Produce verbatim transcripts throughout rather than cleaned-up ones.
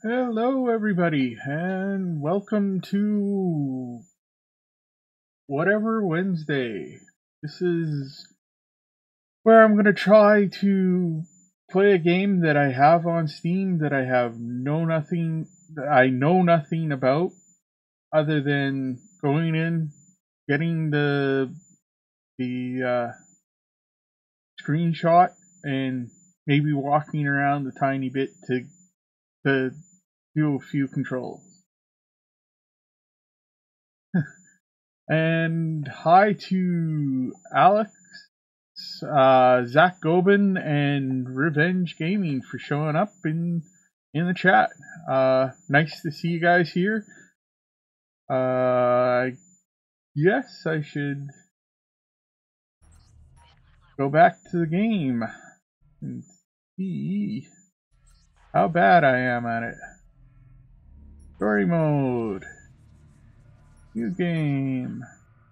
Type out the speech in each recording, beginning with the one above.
Hello, everybody, and welcome to Whatever Wednesday. This is where I'm going to try to play a game that I have on Steam that I have know nothing, that I know nothing about, other than going in, getting the the uh, screenshot, and maybe walking around a tiny bit to to do a few controls. And hi to Alex, uh, Zach Gobin, and Revenge Gaming for showing up in in the chat. Uh, nice to see you guys here. Uh, yes, I should go back to the game and see how bad I am at it. Story mode. New game.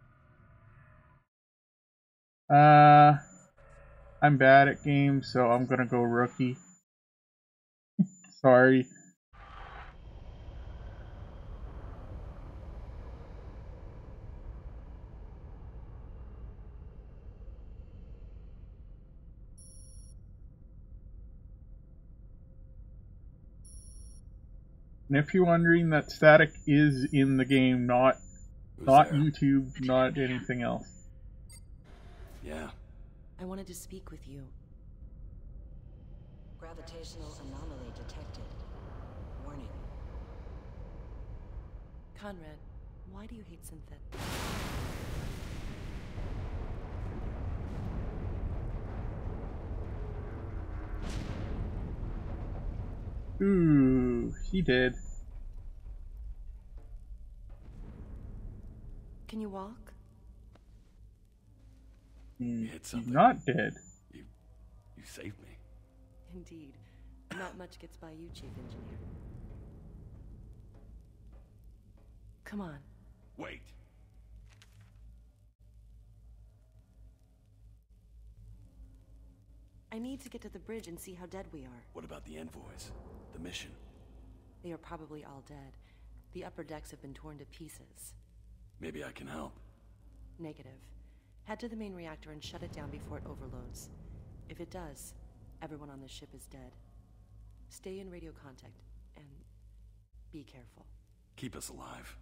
Uh, I'm bad at games, so I'm gonna go rookie. Sorry. And if you're wondering, that static is in the game, not Who's not there? YouTube, not anything else. Yeah. I wanted to speak with you. Gravitational anomaly detected. Warning. Conrad, why do you hate synthetic? Ooh, he did. Can you walk? He, hit he's something. not dead. You, you saved me. Indeed. Not much gets by you, Chief Engineer. Come on. Wait. I need to get to the bridge and see how dead we are. What about the envoys? The mission? They are probably all dead. The upper decks have been torn to pieces. Maybe I can help. Negative. Head to the main reactor and shut it down before it overloads. If it does, everyone on the ship is dead. Stay in radio contact, and be careful. Keep us alive.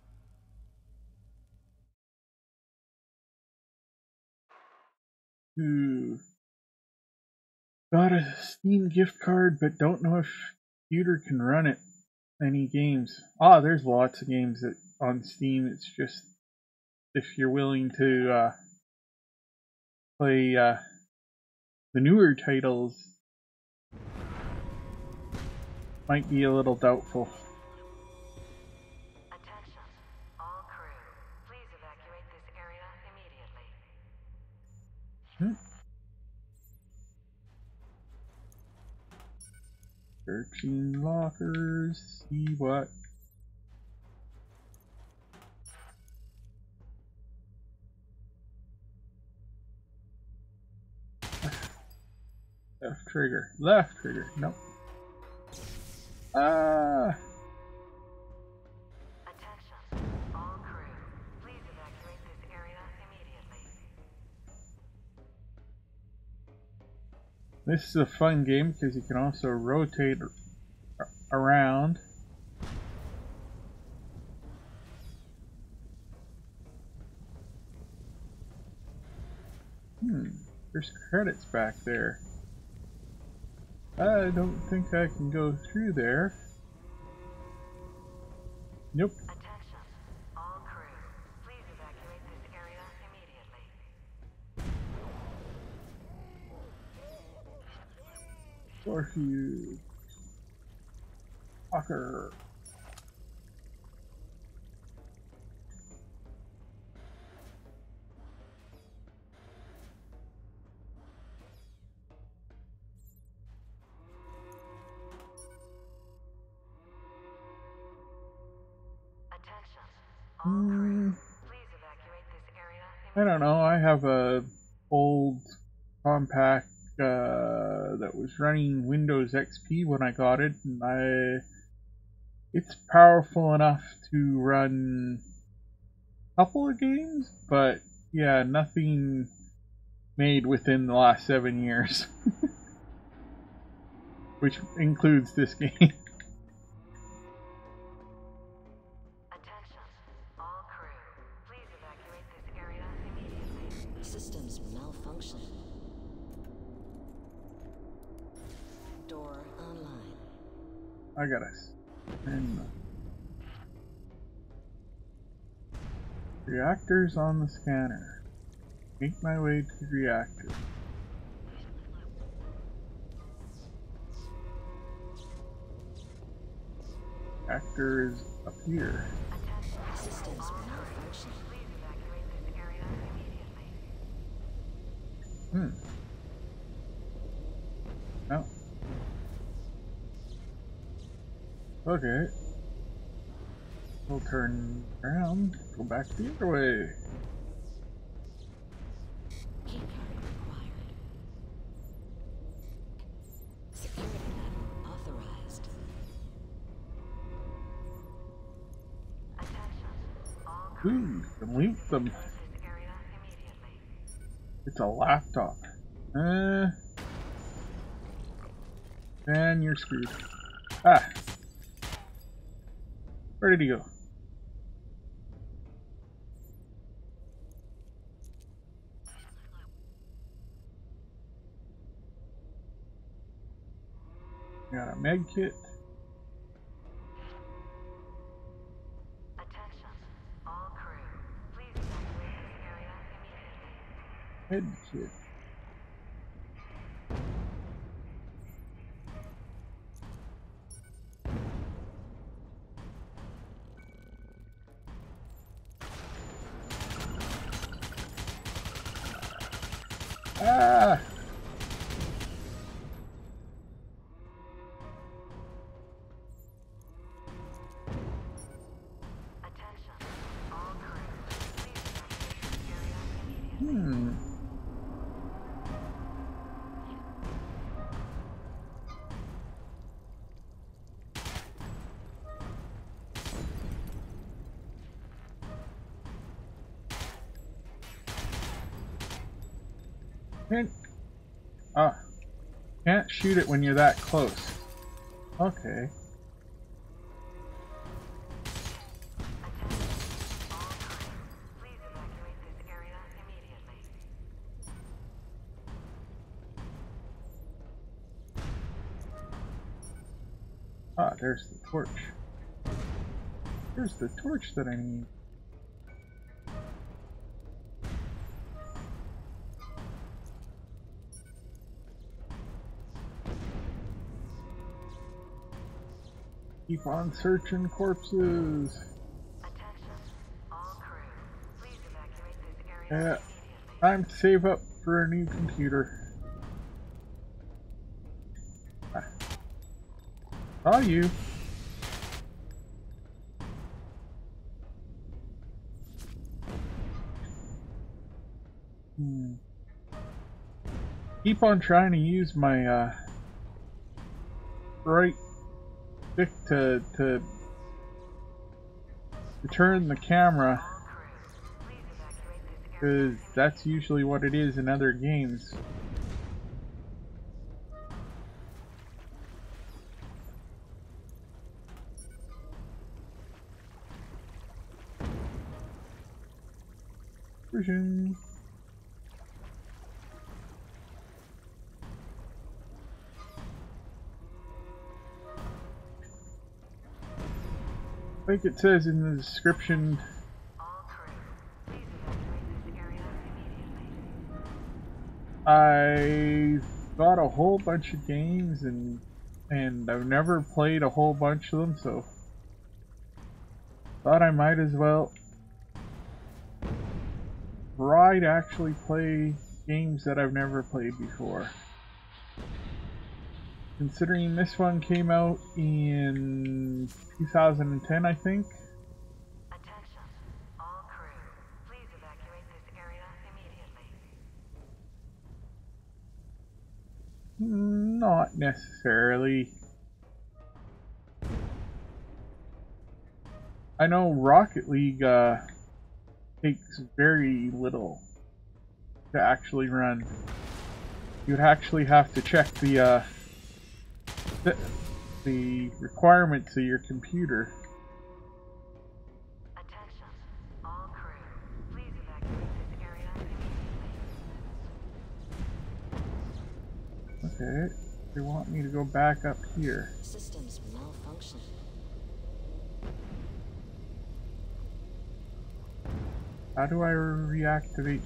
Ooh. Got a Steam gift card, but don't know if computer can run it. Any games? Ah, there's lots of games that on Steam. It's just if you're willing to uh, play uh, the newer titles, might be a little doubtful. Attention, all crew. Please evacuate this area immediately. Hmm. Searching lockers, see what. Left trigger, left trigger, nope. Ah! Attention, all crew. Please evacuate this area immediately. This is a fun game because you can also rotate around. Hmm, there's credits back there. I don't think I can go through there. Nope. Attention, all crew. Please evacuate this area immediately. Orpheus. Fucker. Attention, all crew. Please evacuate this area I don't know, I have a old compact uh, that was running Windows X P when I got it, and I it's powerful enough to run a couple of games, but yeah, nothing made within the last seven years, which includes this game. Attention, all crew. Please evacuate this area immediately. Systems malfunction. Door online. I gotta spin the reactors on the scanner. Make my way to the reactor. Reactor is up here. Attention, Systems all crew. malfunction. Please evacuate this area immediately. Hmm. No. Okay. We'll turn around, go back the other way. Keycard required. Security level authorized. Attention, all crew. Ooh, delete them. Evacuate this area immediately. It's a laptop. Uh. And you're screwed. Ah. Where did he go? Got a med kit. Attention, all crew. Please evacuate this area immediately. Med kit. Ah! Attention, all crew. Please evacuate this area immediately. Hmm. Can't, ah, can't shoot it when you're that close. Okay. Attention, all crew. Please evacuate this area immediately. Ah, there's the torch. There's the torch that I need. Keep on searching corpses. Attention, all crew. Please evacuate this area Yeah, immediately. time to save up for a new computer. Ah. Saw you. Hmm. Keep on trying to use my uh, right stick to to to turn the camera, All crew. Please evacuate this area. because that's usually what it is in other games. Version. Like it says in the description, All crew. Please evacuate this area immediately. I've got a whole bunch of games and and I've never played a whole bunch of them, so thought I might as well try to actually play games that I've never played before. Considering this one came out in two thousand ten, I think. Attention, all crew. Please evacuate this area immediately. Not necessarily. I know Rocket League uh, takes very little to actually run. You'd actually have to check the uh, the, the requirements of your computer. Attention, all crew. Please evacuate this area immediately. Okay, they want me to go back up here. Systems malfunction. How do I reactivate?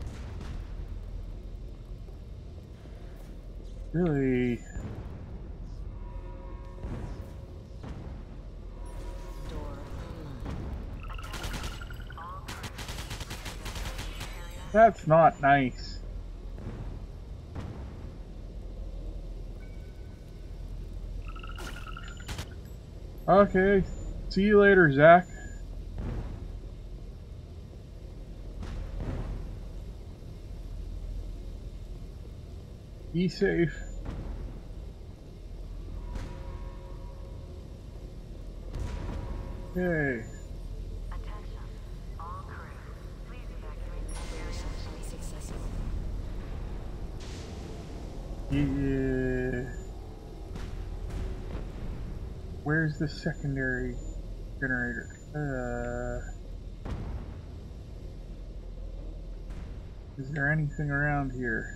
Really? Door online. All crew, please evacuate this area. That's not nice. Okay, see you later, Zach. Be safe. Okay. Attention, all crew. Please evacuate this area. Operation successful. Yeah. Where's the secondary generator? Uh, is there anything around here?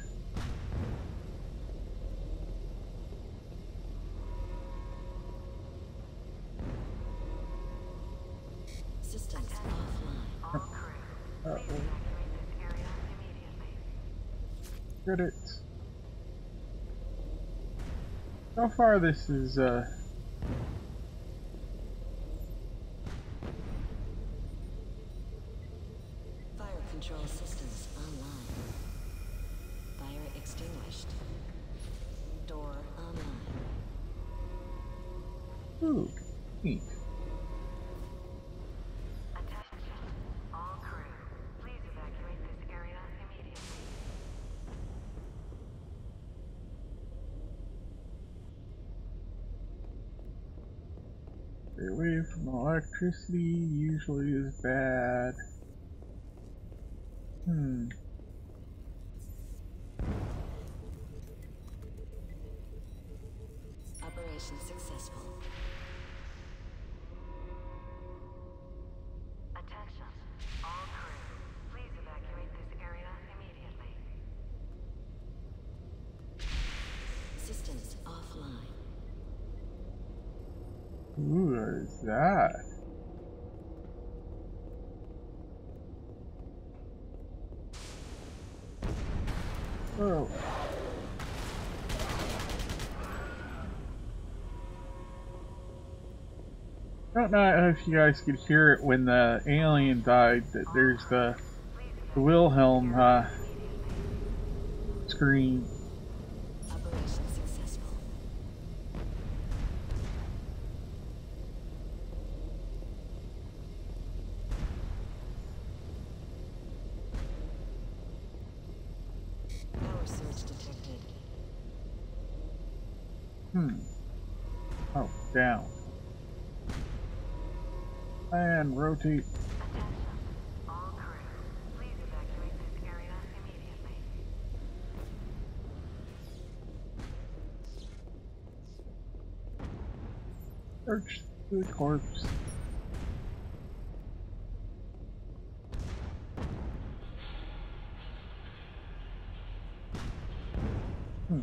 Systems offline. All crew, please Uh-oh. evacuate this area immediately. Credits. So far, this is uh. Fire control systems online. Fire extinguished. Door online. Ooh, neat. Attention, all crew. Please evacuate this area immediately. Stay away from electricity. Usually is bad. Hmm. Operation successful. Attention, all crew. Please evacuate this area immediately. Systems offline. Ooh, what is that? Oh. I don't know if you guys could hear it when the alien died, that there's the, the Wilhelm uh, screen. Operation successful. Power surge detected. Hmm. Oh, down. And rotate. Attention, all crew. Please evacuate this area immediately. Search the corpse. Hmm.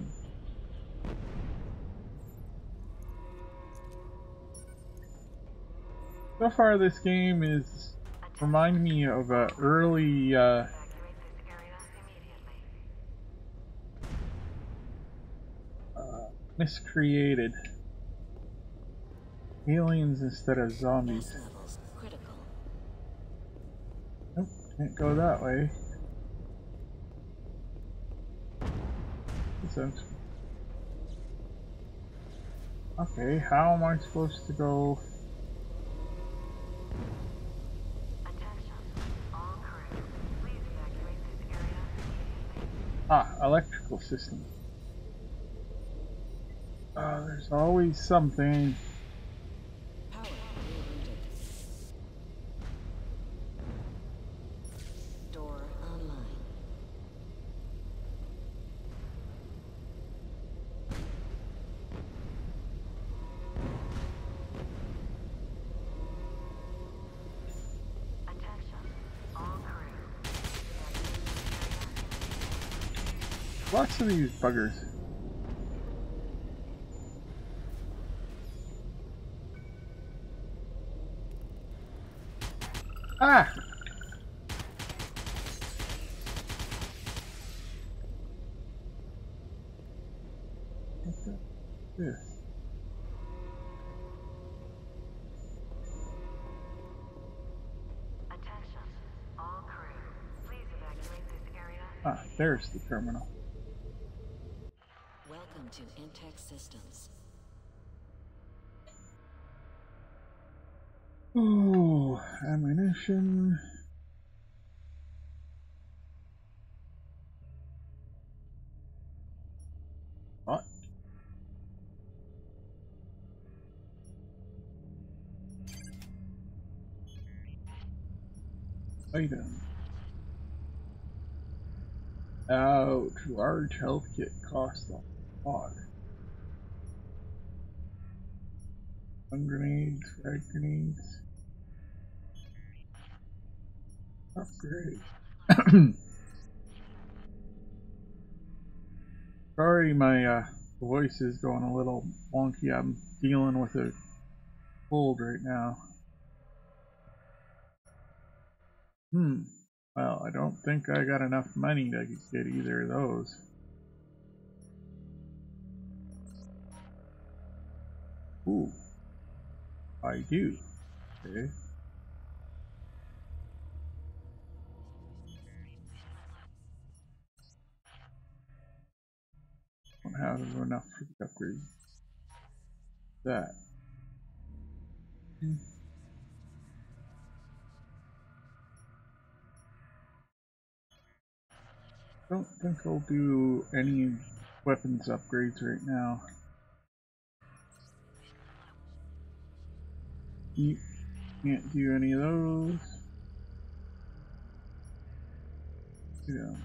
So far, this game is remind me of a early uh, Evacuate this area immediately. uh, miscreated aliens instead of zombies. Gas levels critical. Nope, can't go that way. Makes sense. Okay, how am I supposed to go? Attention, all crew. Please evacuate this area immediately. Ah, electrical system. Uh, there's always something. Power rerouted. Lots of these buggers. Ah! What's that? This. Attention, all crew. Please evacuate this area. Ah, there's the terminal. Welcome to Intex Systems. Oh, ammunition. What? Item. Ouch, large health kit costs a lot. Stun grenades, frag grenades. Upgrade. Sorry, my uh, voice is going a little wonky. I'm dealing with a cold right now. Hmm. Well, I don't think I got enough money to get either of those. Ooh. I do. Okay. Don't have enough for the upgrade. That. Hmm. Don't think I'll do any weapons upgrades right now. You can't do any of those. Yeah.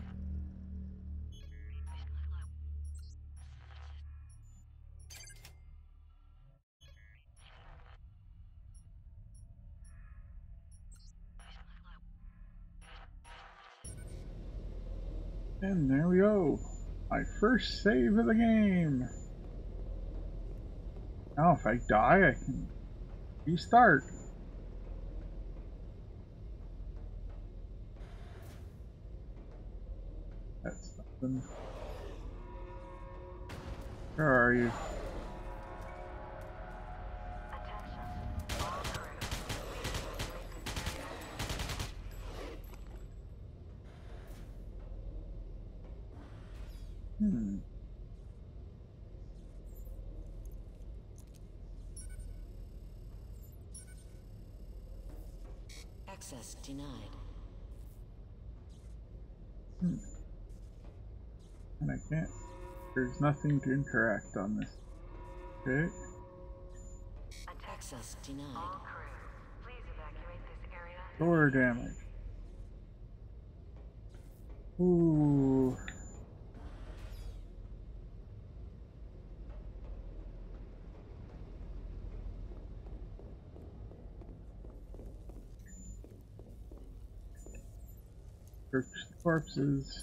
And there we go. My first save of the game. Now if I die, I can restart. That's nothing. Where are you? Attention, all crew. Please evacuate this area. Hmm. Access denied. Hmm. And I can't. There's nothing to interact on this. Okay. Access denied. All crew, please evacuate this area. Door damage. Ooh. Search the corpses.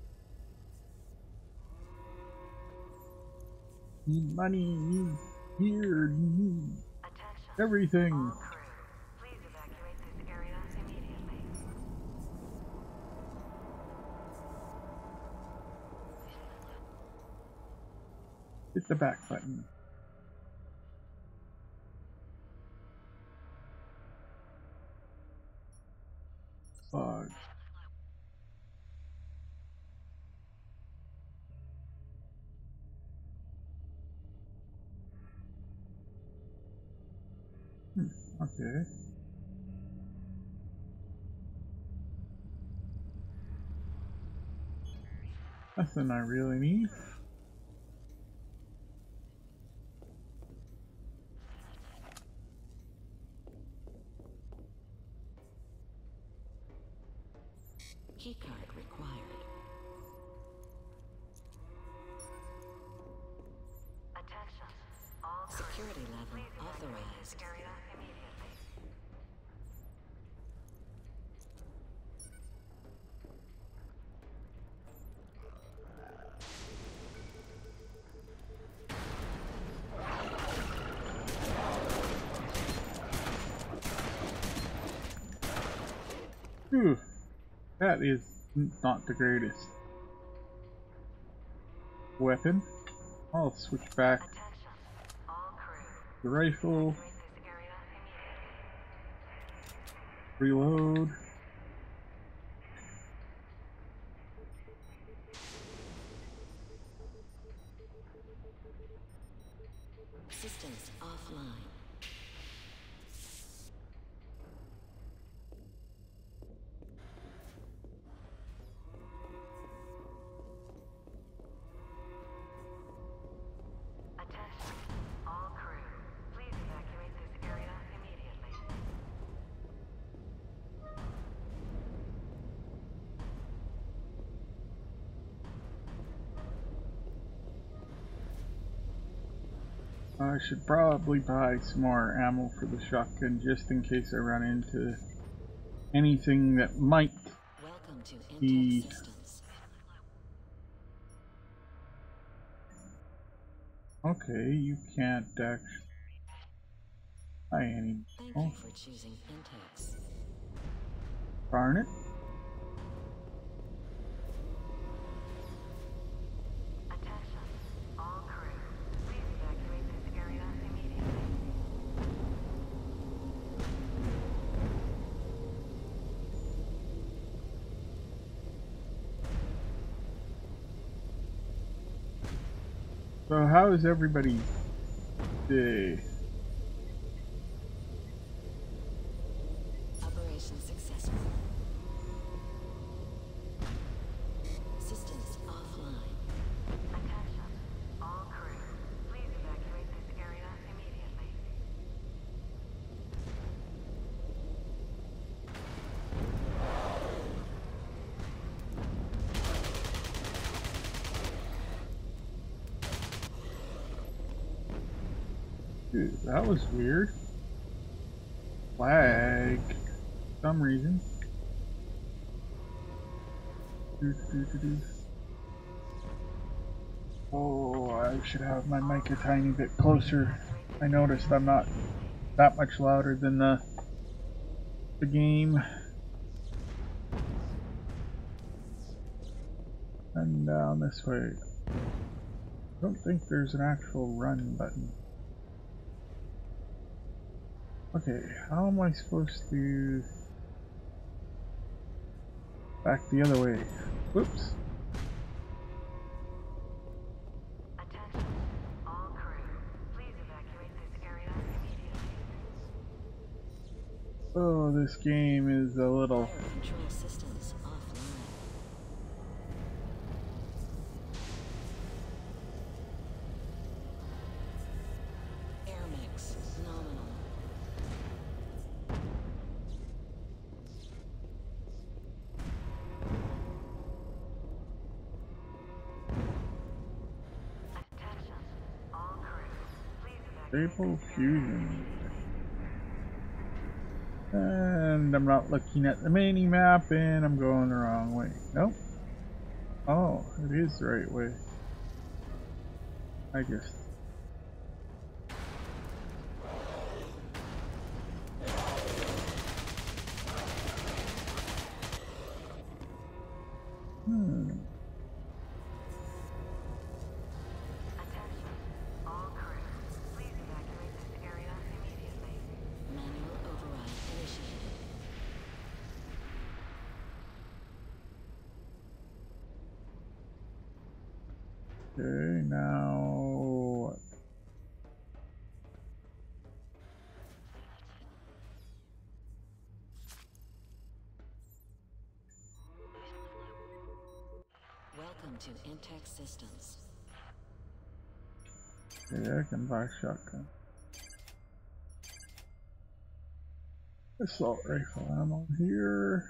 Need money, need gear, need Attention, everything. all crew, please evacuate this area immediately. Hit the back button. Fog. Hmm, okay. Nothing I really need. Keycard required. Attention, all crew, Security level please evacuate this authorized. area immediately. Whew, that is not the greatest weapon. I'll switch back Attention, all crew. to the rifle, Evacuate this area immediately. reload. Systems offline. Attention, all crew. Please evacuate this area immediately. I should probably buy some more ammo for the shotgun just in case I run into anything that might Welcome to be. Intex Systems. Okay, you can't actually buy any. Thank Oh, you for choosing Intex. darn it. Attention, all crew. Please evacuate this area immediately. So how is everybody day? Operation successful. Systems offline. Attention, all crew. Please evacuate this area immediately. Dude, that was weird. Lag. For some reason. Doo, doo, doo, doo. Oh, I should have my mic a tiny bit closer. I noticed I'm not that much louder than the the game. And down this way. I don't think there's an actual run button. Okay, how am I supposed to back the other way? Whoops. Attention, all crew. Please evacuate this area immediately. Oh, this game is a little. Fire control systems offline. Air mix nominal. Attention, all crew. Please evacuate Stable this area fusion. And I'm not looking at the mini map and I'm going the wrong way. Nope. Oh, it is the right way. I guess. Hmm. Attention, all crew. Please evacuate this area immediately. Manual override initiated. Okay, now what? Welcome to Intex Systems. Okay, I can buy a shotgun. Assault rifle ammo here.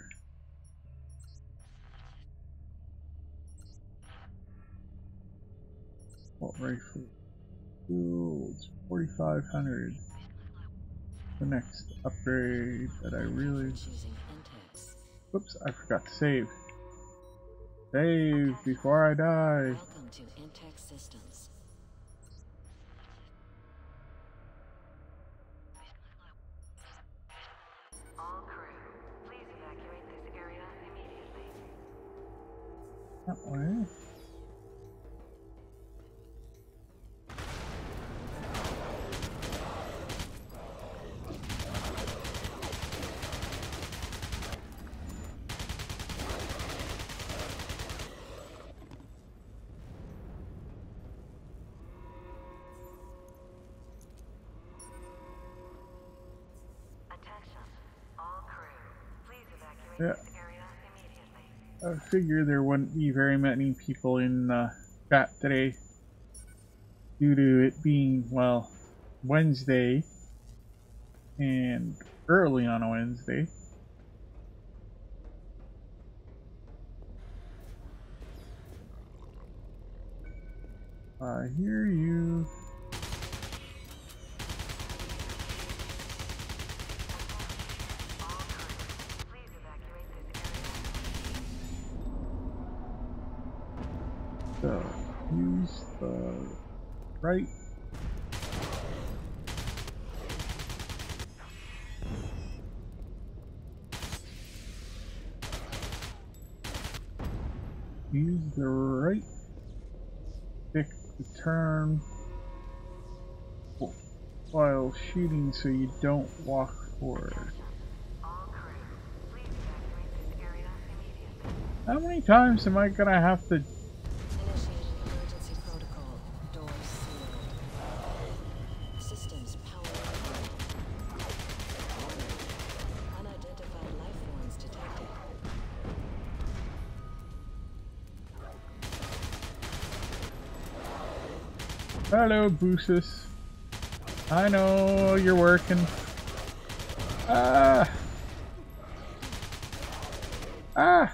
Assault rifle. Ooh, it's forty-five hundred. The next upgrade that I really. Choosing Intex. Whoops, I forgot to save. Save before I die. Welcome to Intex Systems. All crew, please evacuate this That way. Attention, all crew. Please evacuate Yeah. this area immediately. I figure there wouldn't be very many people in uh, chat today due to it being, well, Wednesday and early on a Wednesday. I hear you. All crew, please evacuate this area. So, use the right. Use the right stick to turn while shooting so you don't walk forward. All crew, please evacuate this area immediately. How many times am I gonna have to? Initiating emergency protocol. Doors sealed. Systems powered. Unidentified life forms detected. Hello, Boosus. I know you're working. Ah! Ah!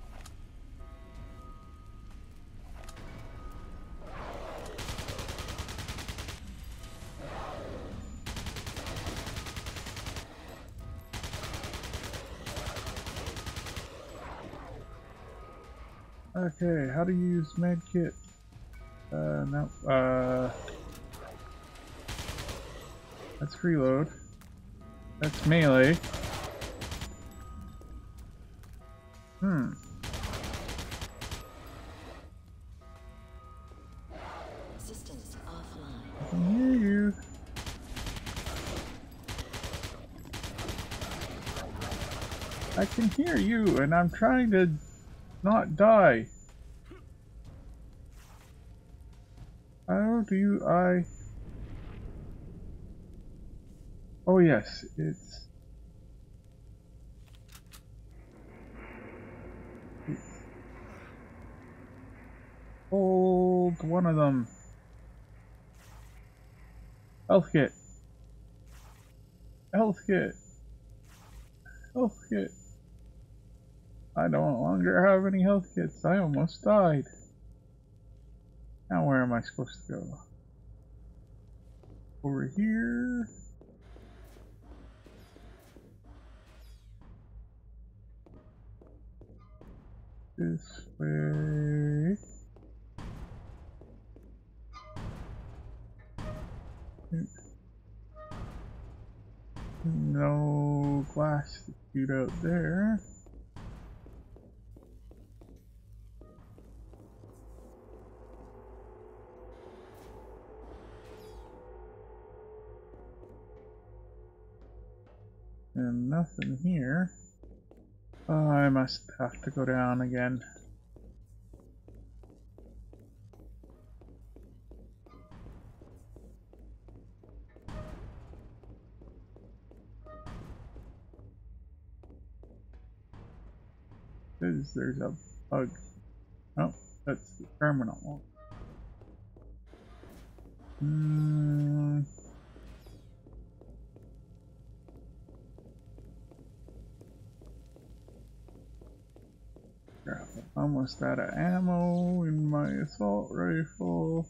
Okay, how to use medkit? Uh, no. Uh, that's reload. That's melee. Hmm. Systems offline. I can hear you. I can hear you, and I'm trying to not die. How do I? Oh yes, it's. it's hold one of them. Health kit. Health kit. Health kit. I no longer have any health kits. I almost died. Now where am I supposed to go? Over here. This way. No glass to shoot out there. And nothing here. Oh, I must have to go down again. Because there's a bug. Oh, that's the terminal. Hmm. Crap, almost out of ammo in my assault rifle.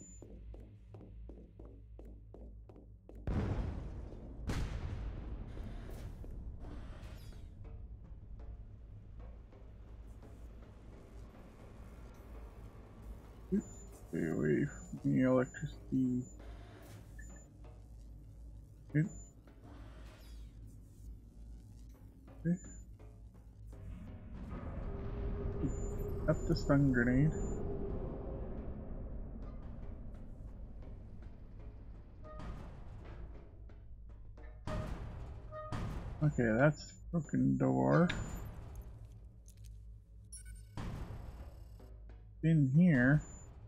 Stay away from the electricity. Okay. Okay. Up the stun grenade. Okay, that's the broken door. In here.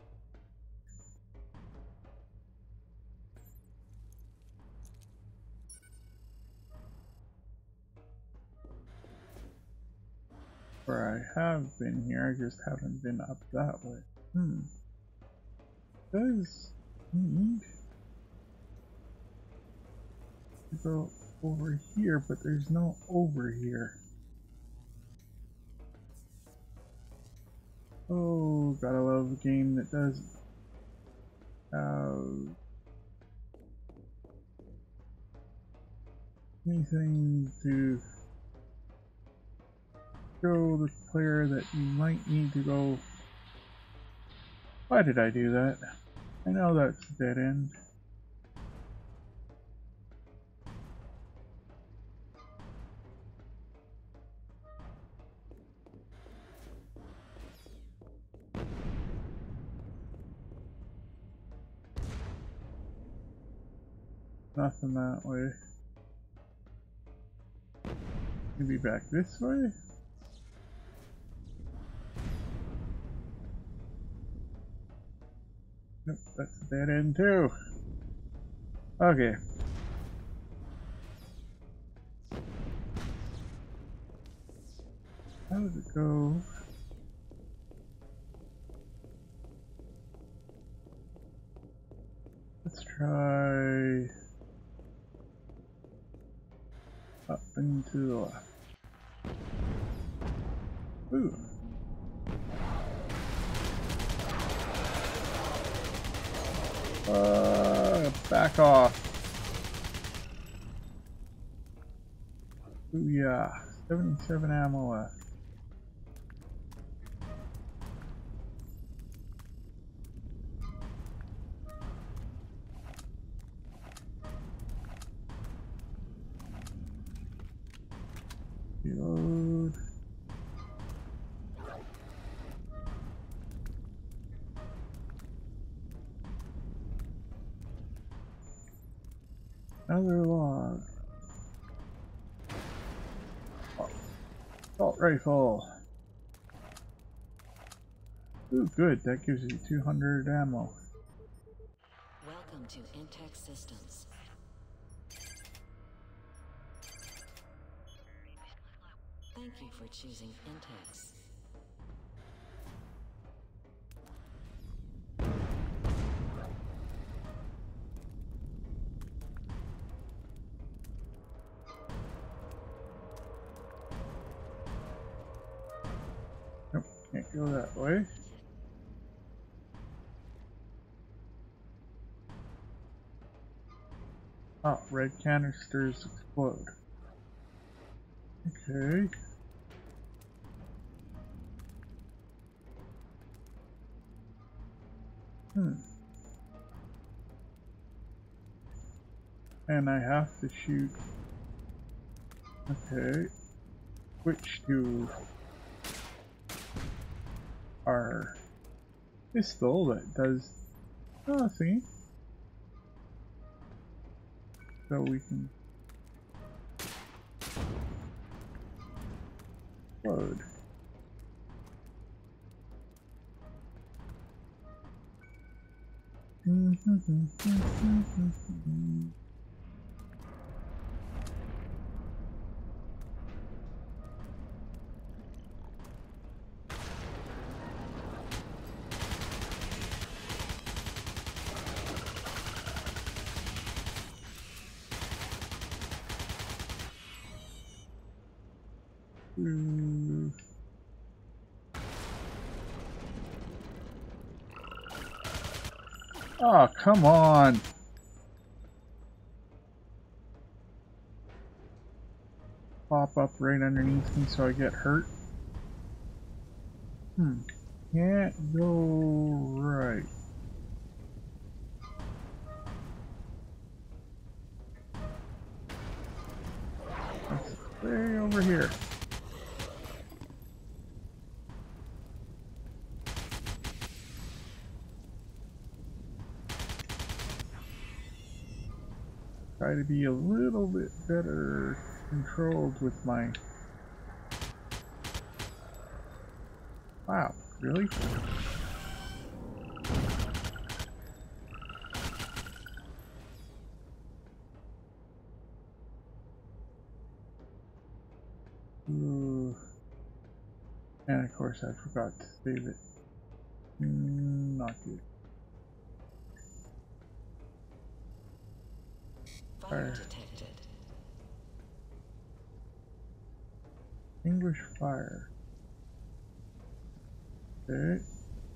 Where I have been here, I just haven't been up that way. Hmm. Does need to go over here, but there's no over here. Oh, gotta love a game that does have anything to show the player that you might need to go. Why did I do that? I know that's a dead end. Nothing that way. Maybe back this way? Nope, that's a dead end too. Okay. How does it go? Let's try up and to the left. Ooh. Uh, back off. Ooh, yeah. seventy-seven ammo left. Reload. Another log. Oh, assault rifle. Ooh, good. That gives you two hundred ammo. Welcome to Intex Systems. Thank you for choosing Intex. Nope, can't go that way. Oh, red canisters explode. Okay. Hmm. And I have to shoot. Okay. Switch to our pistol that does nothing. So we can load. Ooh. Oh, come on. Pop up right underneath me so I get hurt. Hmm. Can't go right. Let's stay over here. try to be a little bit better controlled with my... Wow, really? Ooh. And of course I forgot to save it. Mm, not good. Fire detected. English fire. Okay.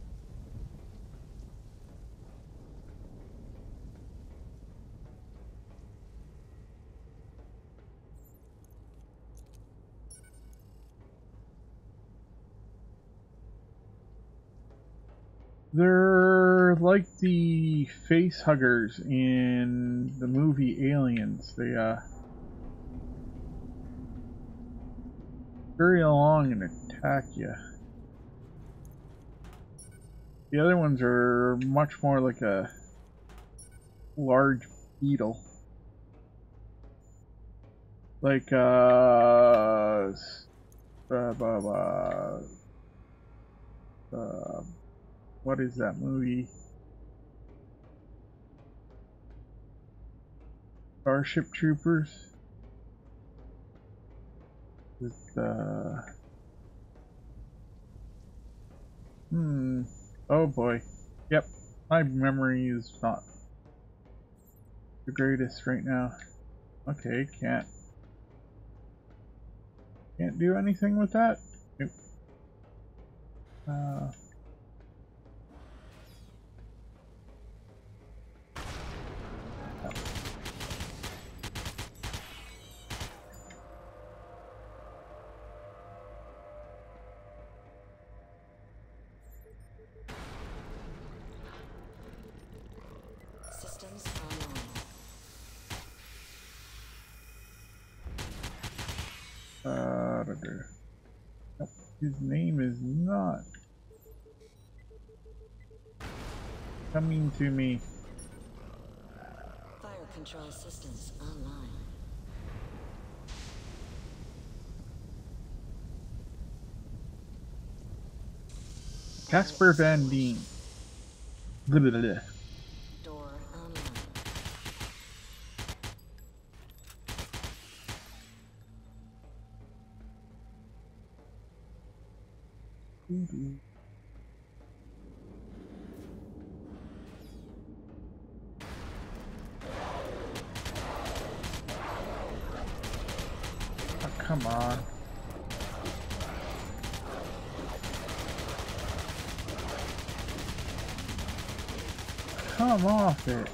They're like the face huggers in the movie Aliens. They uh hurry along and attack you. The other ones are much more like a large beetle. Like uh, uh, uh, uh what is that movie? Starship Troopers? With uh Hmm. Oh boy. Yep. My memory is not the greatest right now. Okay, can't can't do anything with that? Nope. Uh Systems online. Uh, da, da. Nope. His name is not coming to me. Fire control systems online. Casper Van Dien. Blah, blah, blah. Door online. Ooh. Oh, come on. Come off it.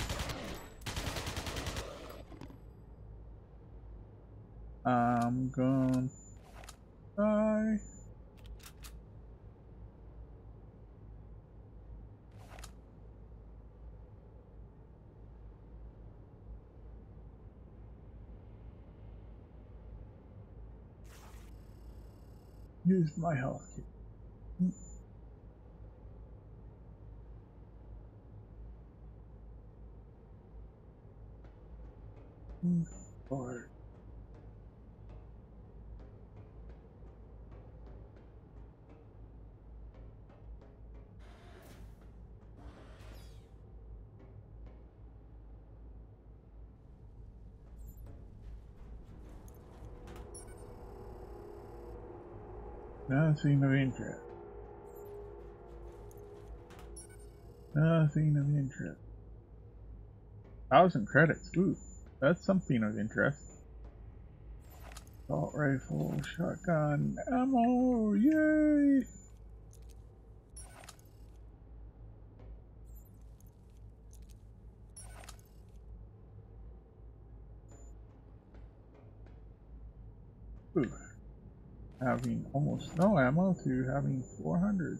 I'm gonna die. Use my health kit. Move forward. Nothing of interest. Nothing of interest. Thousand credits. Ooh, that's something of interest. Assault rifle, shotgun, ammo, yay! Ooh. Having almost no ammo to having four hundred.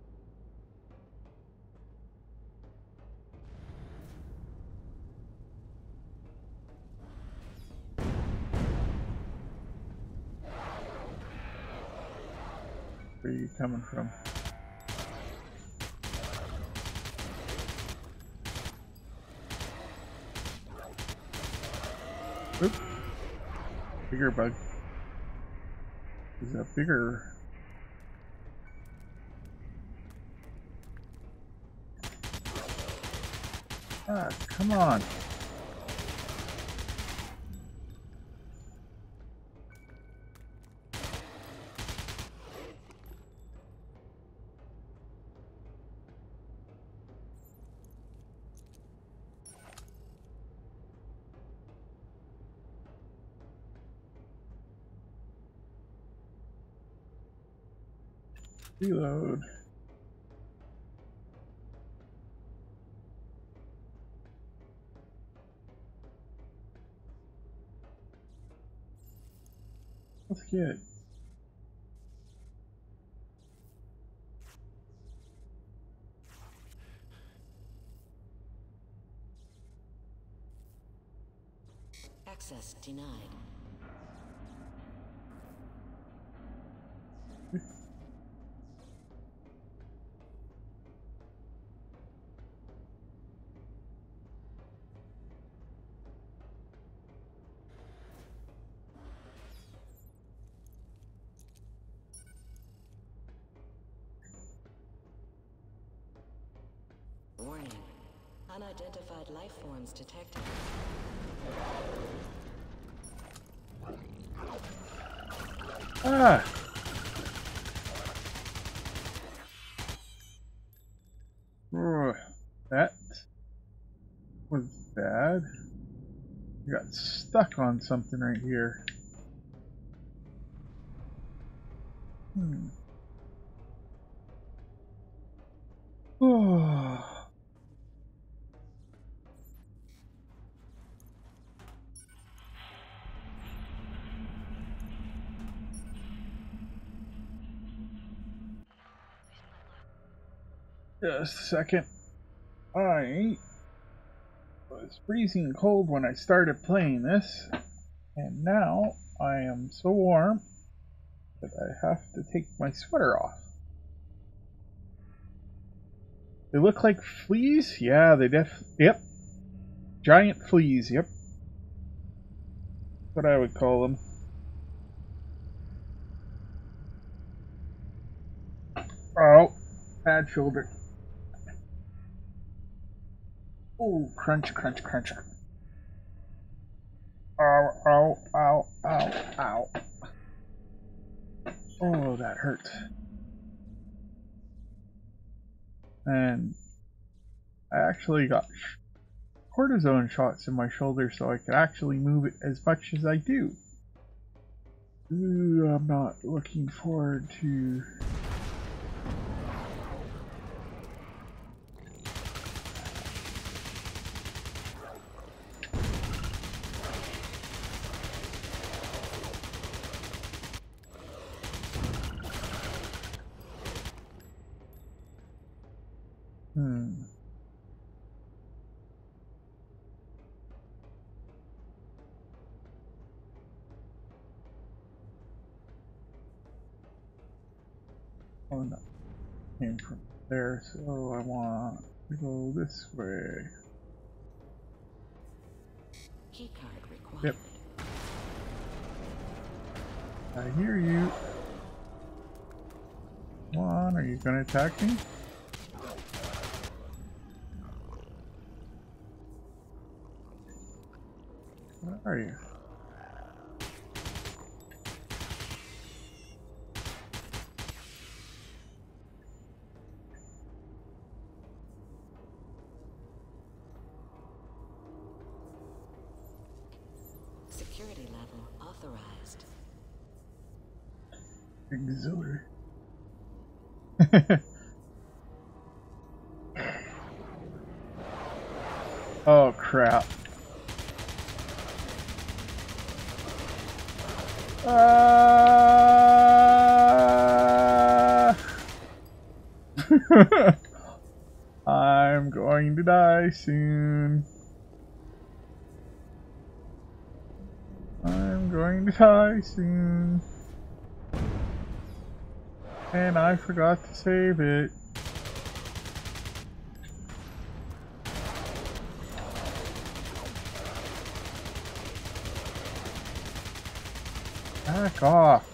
Where are you coming from? bigger bug. Is a bigger. Ah, come on. Reload. That's good. Access denied. Warning. Unidentified life forms detected. Ah! Ugh, that was bad. I got stuck on something right here. Hmm. Oh. Just a second. I was freezing cold when I started playing this, and now I am so warm that I have to take my sweater off. They look like fleas? Yeah, they def- yep. Giant fleas, yep. That's what I would call them. Oh, bad shoulder. Oh, crunch, crunch, crunch. Ow, ow, ow, ow, ow. Oh, that hurt. And I actually got cortisone shots in my shoulder so I could actually move it as much as I do. Ooh, I'm not looking forward to... Hmm. Oh no. Came from there, so I want to go this way. Keycard required. Yep. I hear you. Come on, are you gonna attack me? Where are you? Security level authorized. Auxiliary. Oh crap. Uh... I'm going to die soon. I'm going to die soon. And I forgot to save it. Back off.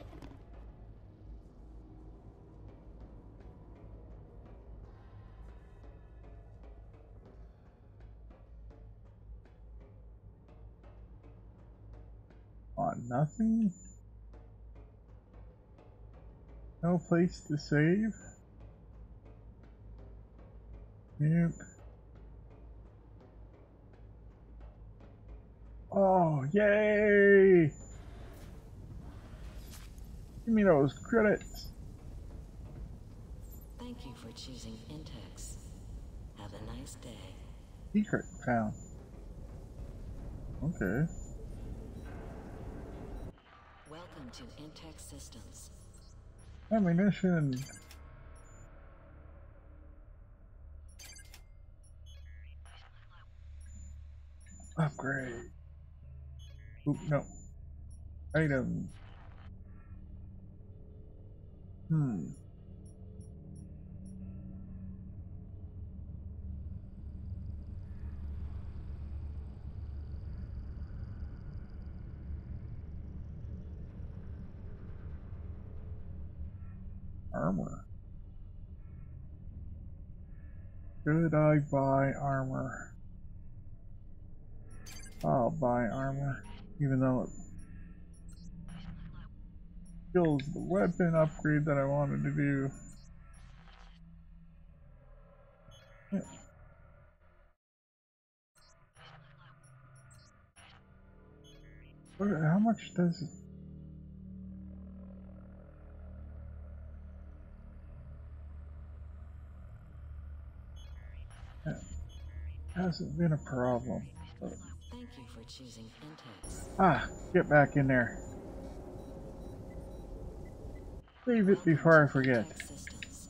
On nothing? No place to save? Nope. Oh, yay! Give me those credits. Thank you for choosing Intex. Have a nice day. Secret found. Okay. Welcome to Intex Systems. Ammunition. Upgrade. Oop, no. Item. Hmm. Armor. Should I buy armor? I'll buy armor, even though it kills the weapon upgrade that I wanted to do. Yeah. What, how much does it? That hasn't been a problem. But... Thank you for choosing Intex. Ah, get back in there. Save it before I forget. Intex Systems.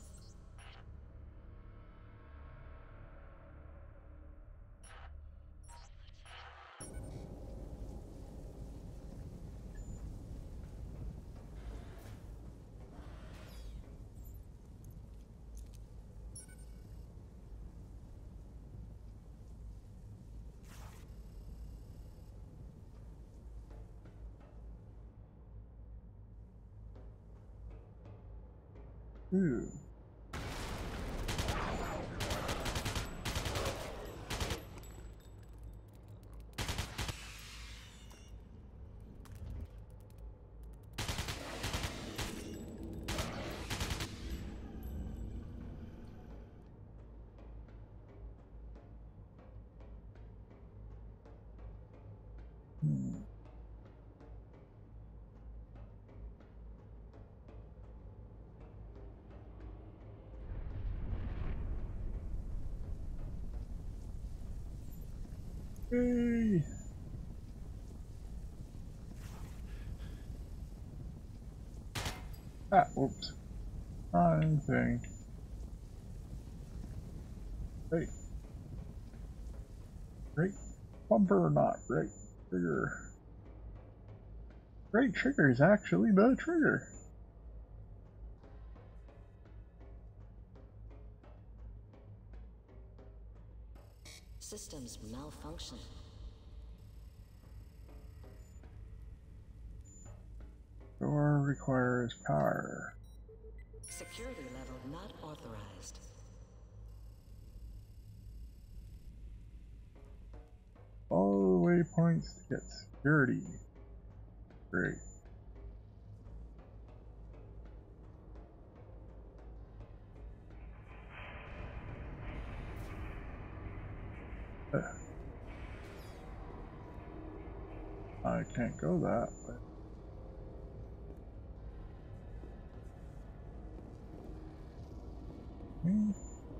Ooh. Hmm. Hey. Ah, whoops. Wrong thing. Hey. Great bumper or not? Great trigger. Great trigger is actually the trigger. Systems malfunction. Door requires power. Security level not authorized. All the waypoints to get security. Great. Uh, I can't go that way. Hmm.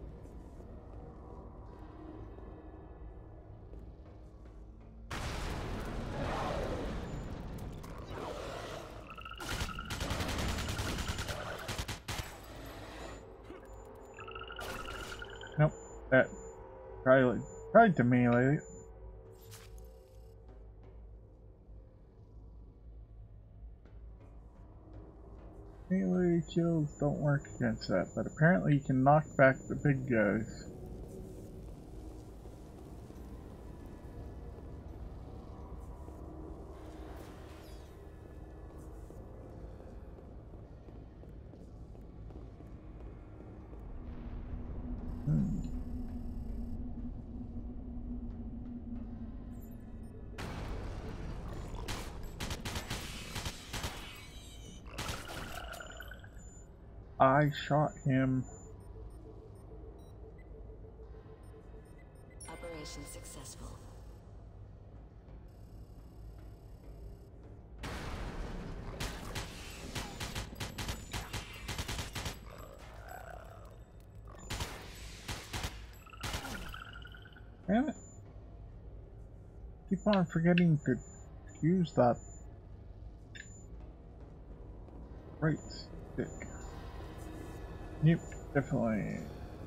Nope. That tried, tried to melee it. Melee kills don't work against that, but apparently you can knock back the big guys. I shot him. Operation successful. Damn it. Keep on forgetting to use that right stick. Yep, definitely.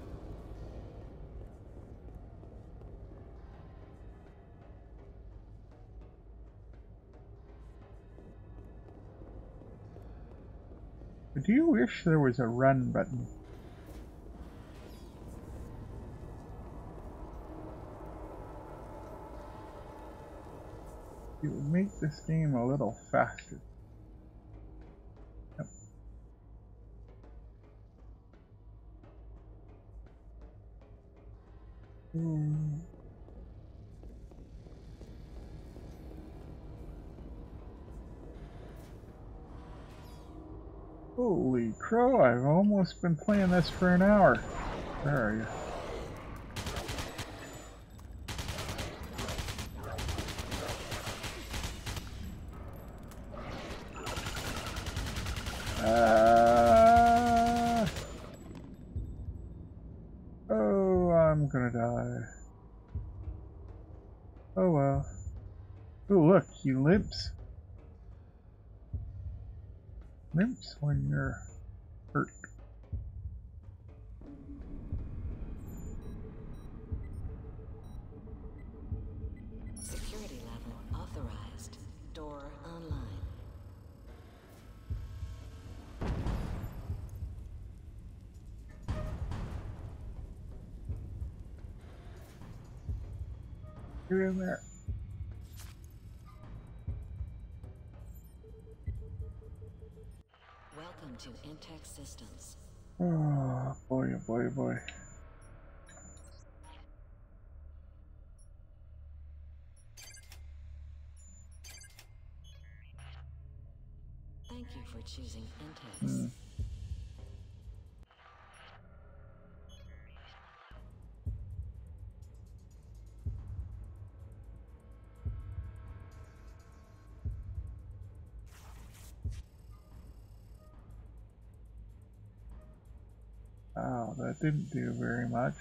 I do wish there was a run button. It would make this game a little faster. Yep. Hmm. Holy crow, I've almost been playing this for an hour. Where are you? Uh, oh, I'm gonna die. Oh well. Oh look, he limps. Limps when you're hurt. Security level authorized. Door online. Get in there. Welcome to Intex Systems. Oh boy, oh boy, oh boy. Thank you for choosing Intex. Hmm. Wow, that didn't do very much.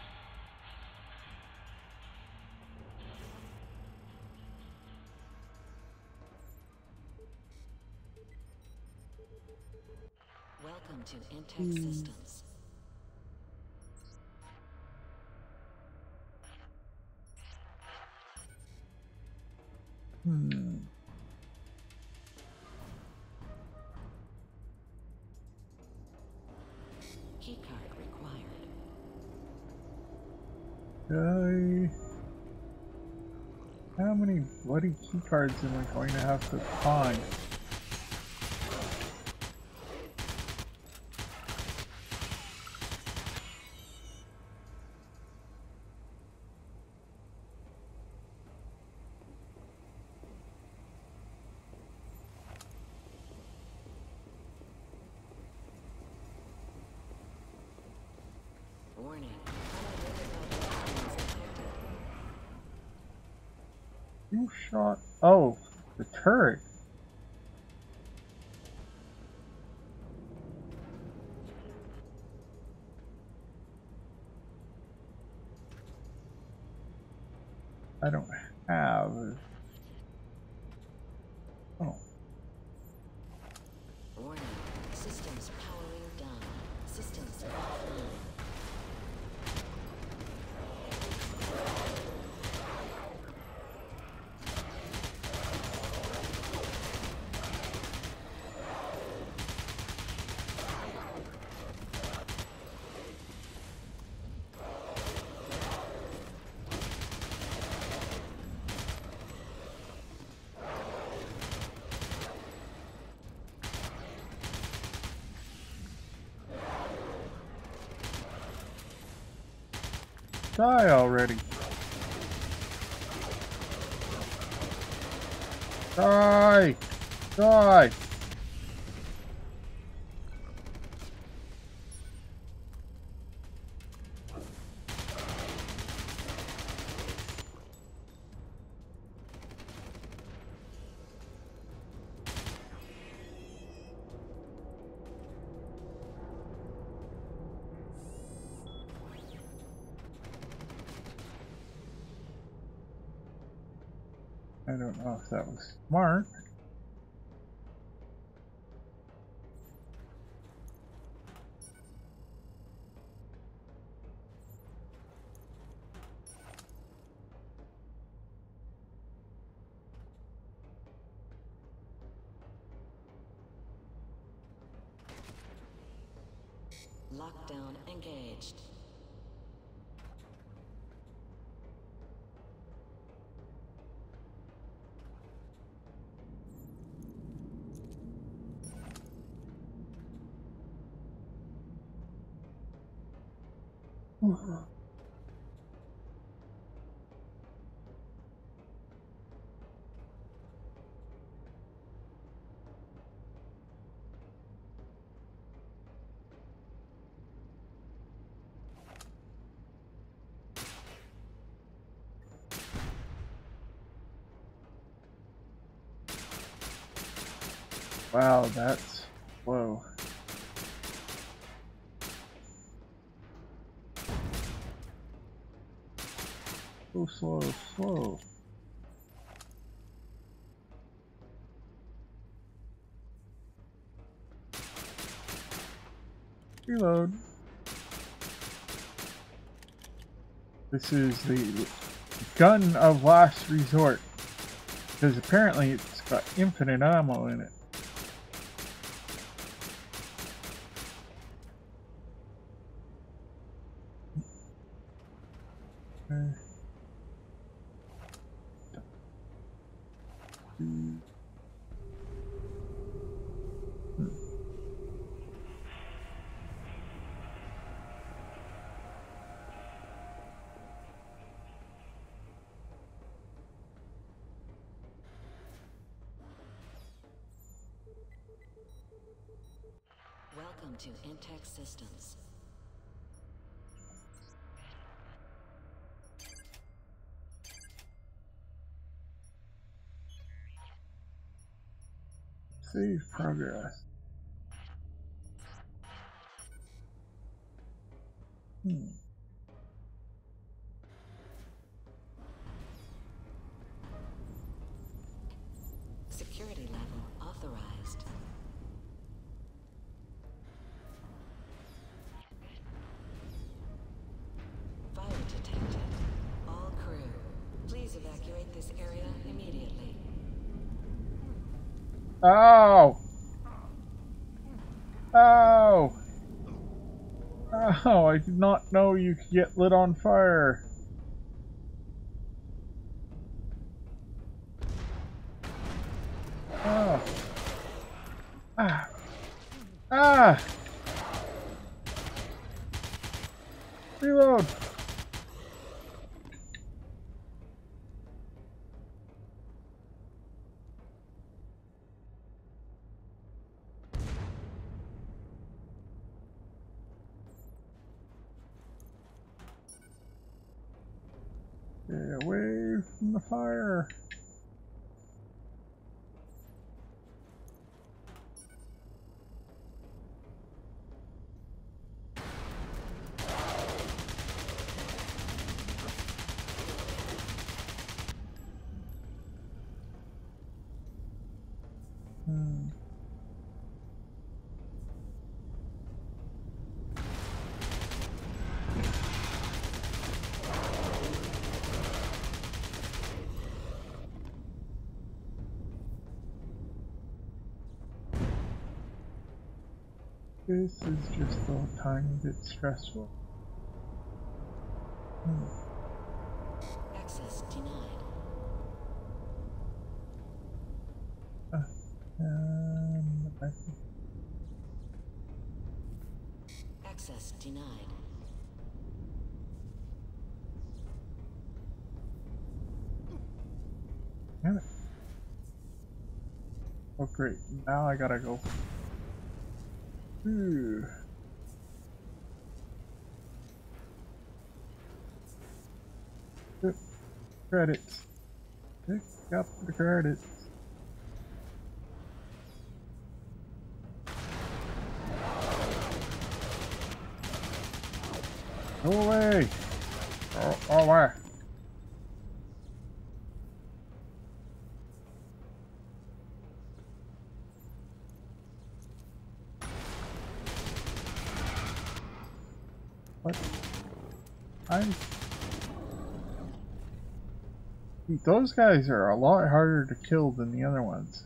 Welcome to Intex Systems. Hmm. Keycard required. I... How many bloody keycards am I going to have to find? Warning. You shot... Oh, the turret. I don't have... Oh. Warning. Systems powering down. Systems offline. Die already. Die! Die! I don't know if that was smart. Lockdown engaged. Wow, that's slow. So slow, slow. Reload. This is the gun of last resort. Because apparently it's got infinite ammo in it. Uh, hmm. Welcome to Intex Systems. Save progress. Hmm. Security level authorized. Fire detected. All crew, please evacuate this area immediately. Ow! Ow! Oh, I did not know you could get lit on fire. Oh. Ah. Ah! Reload! Stay away from the fire. Hmm. This is just a tiny bit stressful. Hmm. Access denied. Uh, um, I think Access denied. Damn it. Oh great, now I gotta go. Ooh. Yep. Credits. Pick up the credits. Go away! Oh, oh, where? What? I... Those guys are a lot harder to kill than the other ones.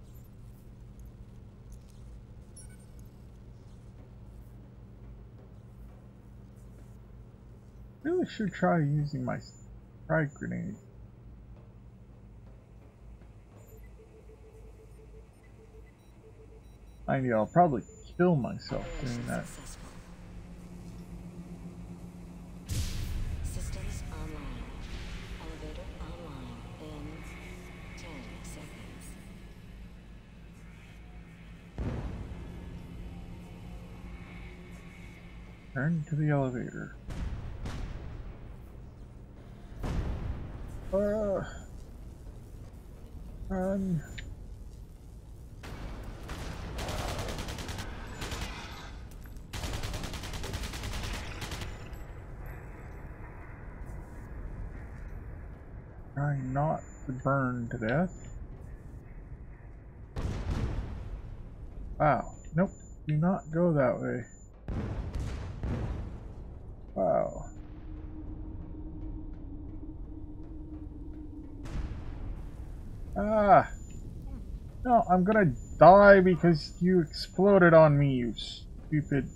Really should try using my strike grenade. Mind you, I'll probably kill myself doing that. Successful. Systems online. Elevator online in ten seconds. Turn to the elevator. Uh, run. Trying not to burn to death. Wow. Nope. Do not go that way. Wow. Ah! No, I'm gonna die because you exploded on me, you stupid...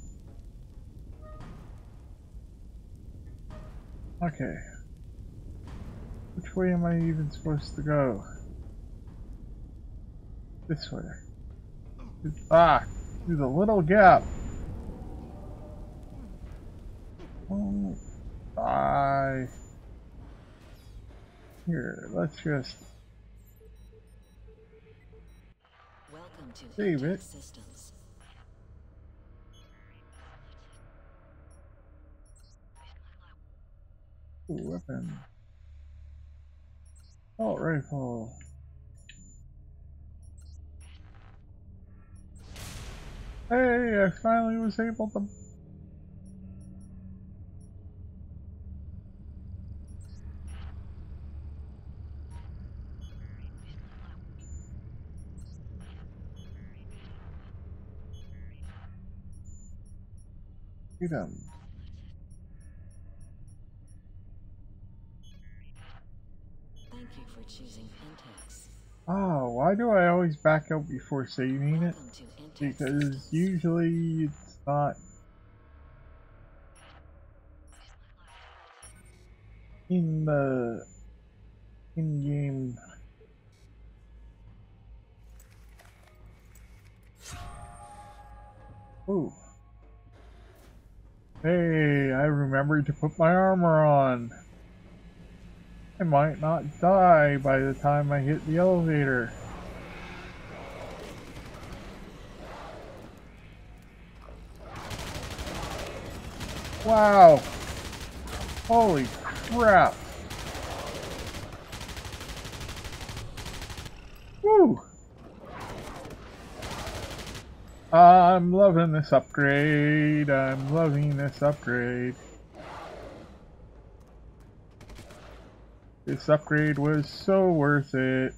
Okay. Which way am I even supposed to go? This way. Ah! Through the little gap! Oh, die. Here, let's just... Welcome to Save it. Systems. Ooh, weapon. Oh, rifle. Hey, I finally was able to... Get him. Thank you for choosing Intex. Oh, why do I always back out before saving it? Welcome to Intex Because Systems. usually it's not in the in-game. Ooh. Hey, I remembered to put my armor on. I might not die by the time I hit the elevator. Wow! Holy crap! Woo! I'm loving this upgrade. I'm loving this upgrade. This upgrade was so worth it.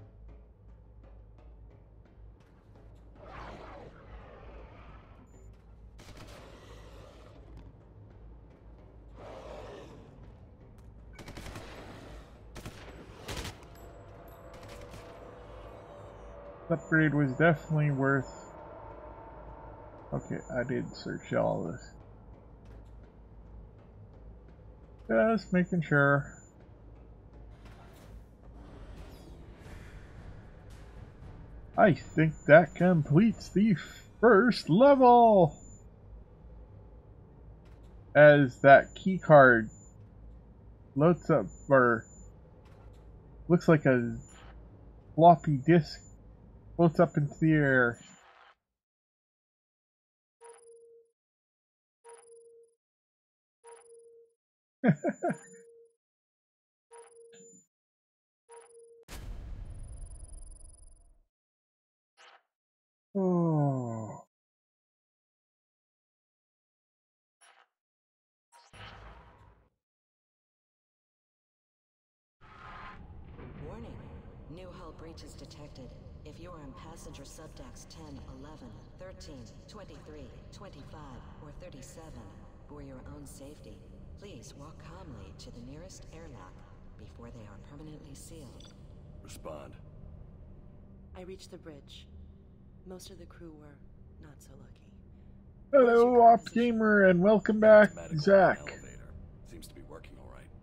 This upgrade was definitely worth. Okay, I did search all this. Just making sure. I think that completes the first level! As that key card floats up, or looks like a floppy disk floats up into the air. Oh. Warning. New hull breaches detected. If you are in passenger subdecks ten, eleven, thirteen, twenty-three, twenty-five, or thirty-seven, for your own safety, please walk calmly to the nearest airlock before they are permanently sealed. Respond. I reached the bridge. Most of the crew were not so lucky. Hello, Opt Gamer, and welcome back, Medical Zach. elevator. Seems to be working all right.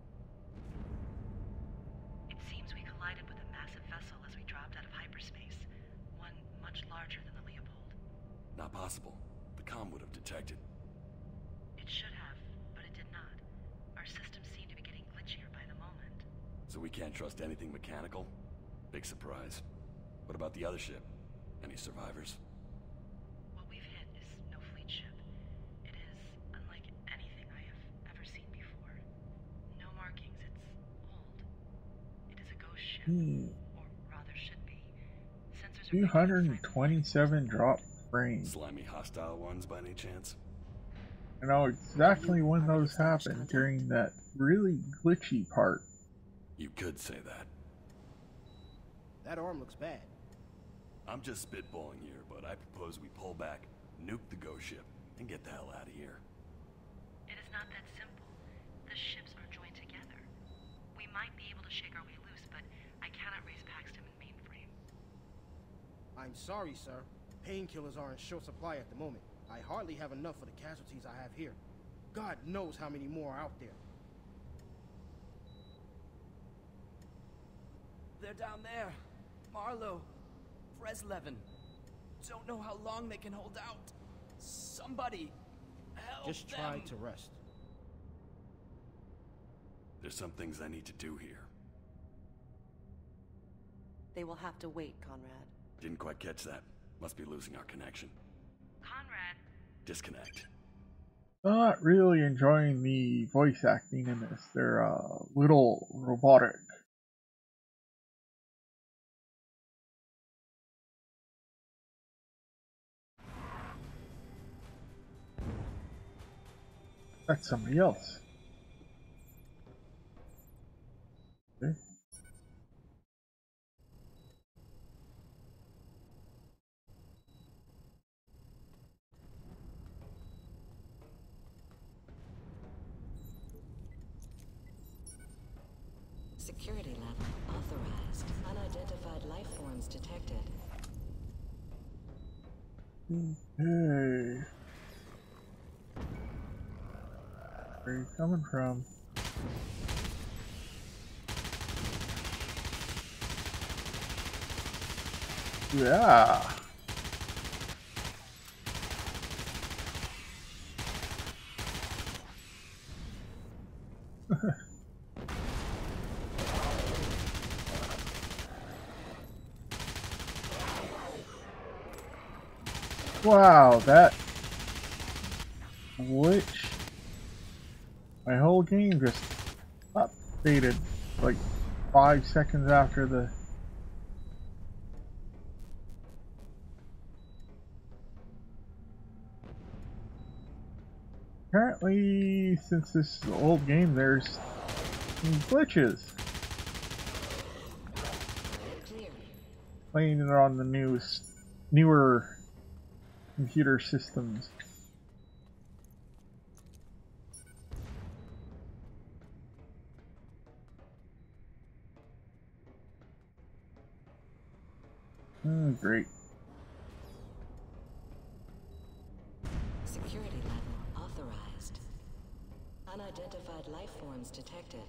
It seems we collided with a massive vessel as we dropped out of hyperspace. One much larger than the Leopold. Not possible. The comm would have detected. It should have, but it did not. Our systems seem to be getting glitchier by the moment. So we can't trust anything mechanical? Big surprise. What about the other ship? Any survivors? What we've hit is no fleet ship. It is unlike anything I have ever seen before. No markings, it's old. It is a ghost ship, Hmm. or rather should be. Sensors are two hundred twenty-seven drop frames. Slimy hostile ones by any chance? I know exactly when those happened, during that really glitchy part. You could say that. That arm looks bad. I'm just spitballing here, but I propose we pull back, nuke the ghost ship, and get the hell out of here. It is not that simple. The ships are joined together. We might be able to shake our way loose, but I cannot raise Paxton and mainframe. I'm sorry, sir. Painkillers are in short supply at the moment. I hardly have enough for the casualties I have here. God knows how many more are out there. They're down there. Marlowe. Breslevin. Don't know how long they can hold out. Somebody, help Just try them. to rest. There's some things I need to do here. They will have to wait, Conrad. Didn't quite catch that. Must be losing our connection. Conrad, Disconnect. Not really enjoying the voice acting in this. They're a uh, little robotic. That's somebody else. Okay. Security level authorized. Unidentified life forms detected. Okay. Where are you coming from? Yeah. Wow, that glitch. My whole game just updated like five seconds after the Apparently, since this is an old game, there's some glitches. Clear. Playing it on the newest, newer computer systems. Oh, great. Security level authorized. Unidentified life forms detected.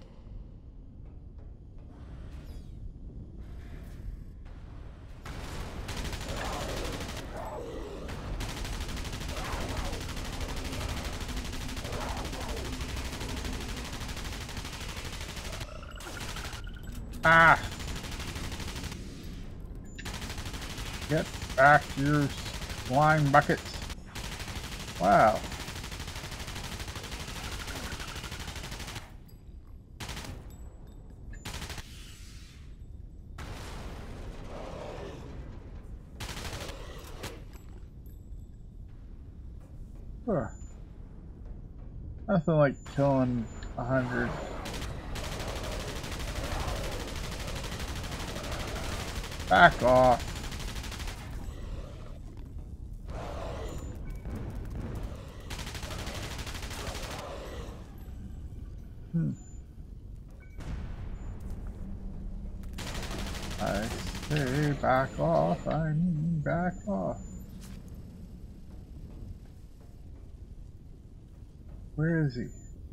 Ah! Get back to your slime buckets. Wow. Huh. Nothing like killing a hundred. Back off. Hmm. I say back off, I mean back off. Where is he?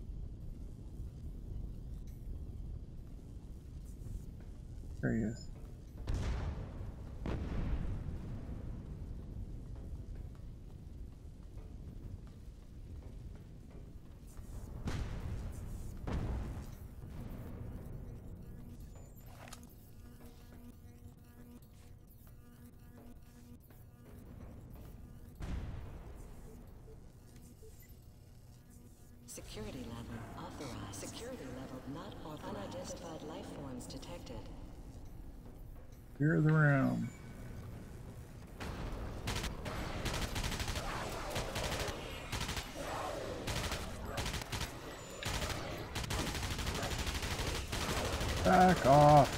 There he is. Security level authorized. Security level not authorized. Unidentified life forms detected. Clear the room. Back off.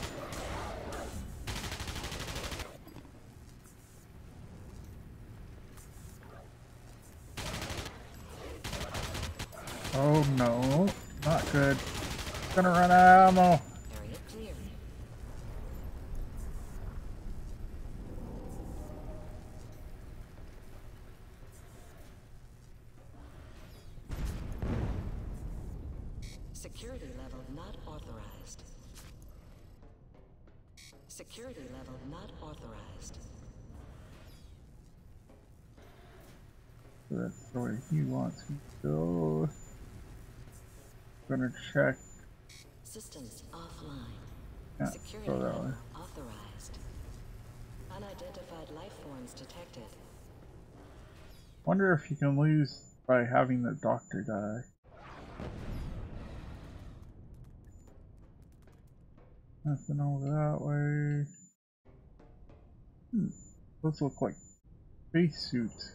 Oh no, not good. Gonna run out of ammo. Area clear. Security level not authorized. Security level not authorized. That's the way he wants me to go. Gonna check. Systems offline. Yeah, Security go that level way. authorized. Unidentified life forms detected. Wonder if you can lose by having the doctor die. Nothing over that way. Hmm. Those look like spacesuits.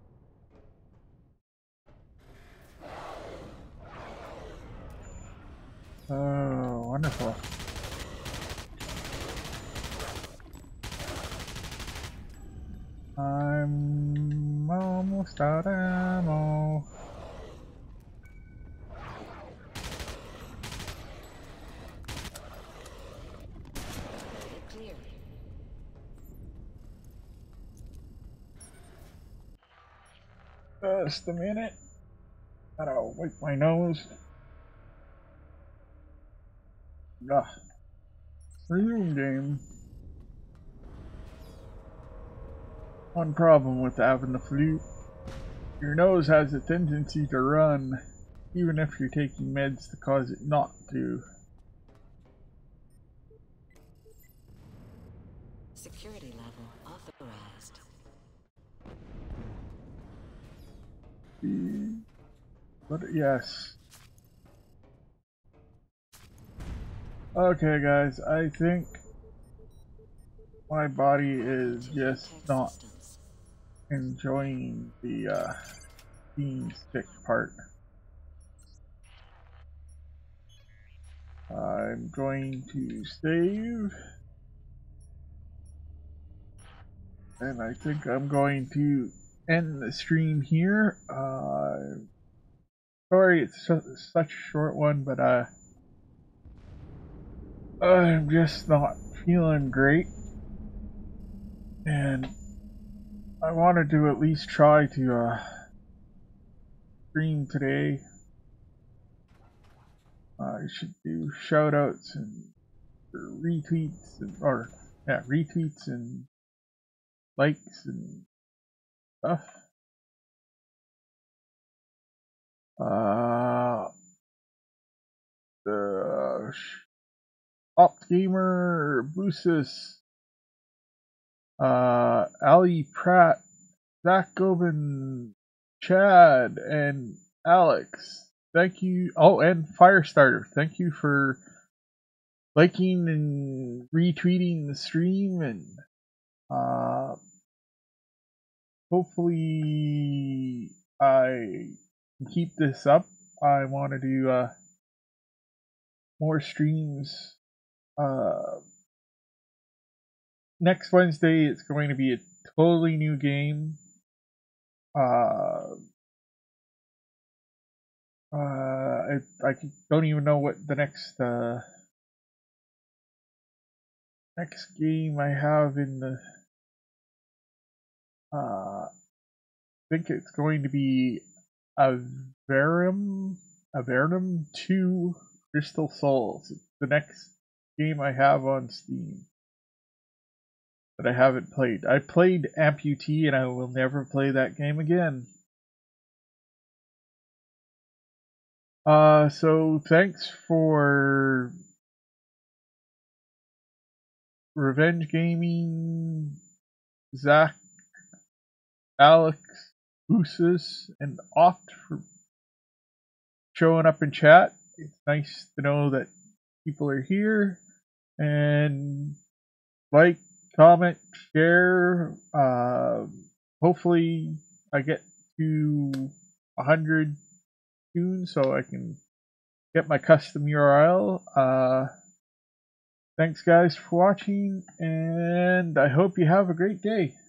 Oh, wonderful. I'm almost out of ammo. Clear. Just a minute. Gotta wipe my nose. Ugh. Resume game. One problem with having the flu. Your nose has a tendency to run, even if you're taking meds to cause it not to. Security level authorized. But yes. Okay guys, I think my body is just not Systems. enjoying the uh, steam stick part. I'm going to save. And I think I'm going to end the stream here. Uh, sorry it's su such a short one, but uh, I'm just not feeling great. And I wanted to at least try to uh, stream today. I should do shoutouts and retweets and, or yeah, retweets and likes and stuff. Uh, the Opt Gamer, Boosis, uh, Ali Pratt, Zach Gobin, Chad, and Alex. Thank you. Oh, and Firestarter. Thank you for liking and retweeting the stream, and uh, hopefully I can keep this up. I want to do uh, more streams. Uh, next Wednesday, it's going to be a totally new game. Uh, Uh, I, I don't even know what the next uh, next game I have in the. Uh, I think it's going to be Avernum, Avernum two Crystal Souls. It's the next game I have on Steam that I haven't played. I played Amputee and I will never play that game again. Uh, so thanks for Revenge Gaming, Zach, Alex, Usus, and Opt for showing up in chat. It's nice to know that people are here. And like, comment, share. Uh, hopefully I get to one hundred soon so I can get my custom U R L. Uh, thanks guys for watching, and I hope you have a great day.